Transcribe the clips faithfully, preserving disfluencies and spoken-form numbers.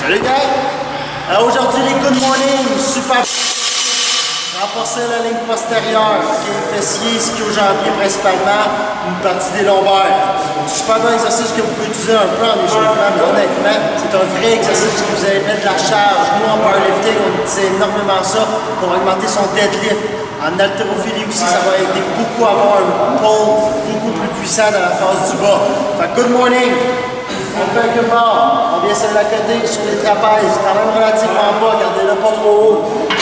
Salut gars! Euh, Aujourd'hui les good morning, super renforcer la ligne postérieure, qui est le fessier, ischio-jambier principalement, une partie des lombaires. Super bon exercice que vous pouvez utiliser un peu en échauffement, mais honnêtement, c'est un vrai exercice que vous allez mettre de la charge. Nous en powerlifting, on utilise énormément ça pour augmenter son deadlift. En haltérophilie aussi, ça va aider beaucoup à avoir un pôle beaucoup plus puissant dans la phase du bas. Fait good morning! On fait quelque part, on vient sur la côté, sur les trapèzes, quand même relativement bas, gardez-le pas trop haut.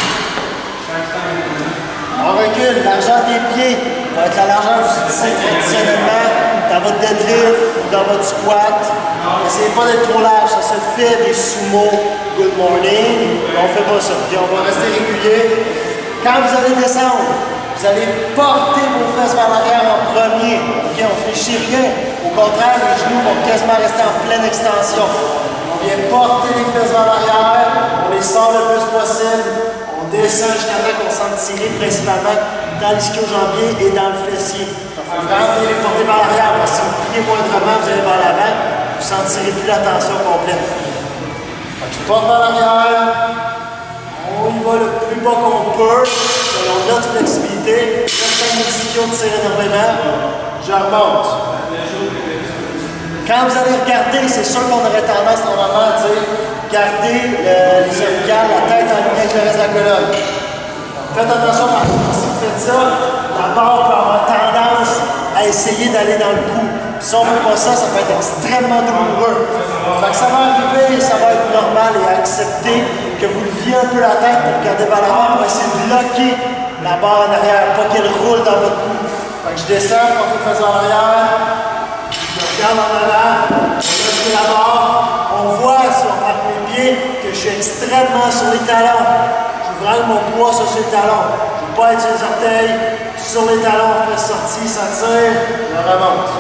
On recule, largeur des pieds va être la largeur que vous utilisez traditionnellement dans votre deadlift ou dans votre squat. N'essayez pas d'être trop large, ça se fait des sumo, good morning, on ne fait pas ça. Puis on va rester régulier. Quand vous allez descendre, vous allez porter vos fesses vers l'arrière en premier. Okay, on ne fléchit rien. Au contraire, les genoux vont quasiment rester en pleine extension. On vient porter les fesses vers l'arrière, on les sort le plus possible. On descend jusqu'à temps qu'on sente tirer principalement dans l'ischio-jambier et dans le fessier. Il faut vraiment bien les porter vers l'arrière parce que si vous pliez moindrement, vous allez vers l'avant, vous ne sentirez plus la tension complète. Donc, je porte vers l'arrière, on y va le plus bas qu'on peut, selon notre flexibilité. Je sens mon ischio tire énormément, je remonte. Quand vous allez regarder, c'est sûr qu'on aurait tendance normalement à dire gardez le, les cervicales, la tête en ligne avec le reste de la colonne. Faites attention parce que si vous faites ça, la barre peut avoir tendance à essayer d'aller dans le cou. Si on ne fait pas ça, ça peut être extrêmement douloureux. Donc ça va arriver, ça va être normal et accepter que vous leviez un peu la tête pour regarder vers l'avant pour essayer de bloquer la barre en arrière, pas qu'elle roule dans votre cou. Donc je descends, porte les fesses en arrière. Je regarde en avant, je lève la barre, on voit si on marque mes pieds que je suis extrêmement sur les talons. Je veux vraiment mon poids sur les talons. Je ne veux pas être sur les orteils, sur les talons, on fait sortir, ça tire, je remonte.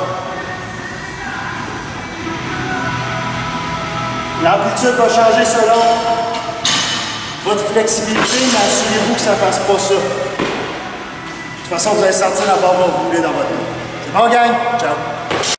L'amplitude va changer selon votre flexibilité, mais assurez-vous que ça ne fasse pas ça. De toute façon, vous allez sentir la barre va rouler dans votre dos. C'est bon, gang? Ciao!